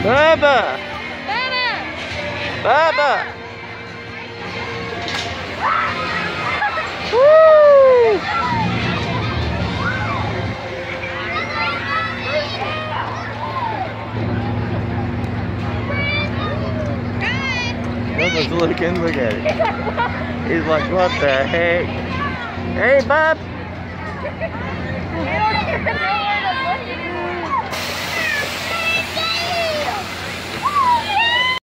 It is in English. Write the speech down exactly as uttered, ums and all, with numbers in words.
Bubba! Bubba! Bubba! Woo! Bubba's looking, look at it. He's like, what the heck? Hey, Bub!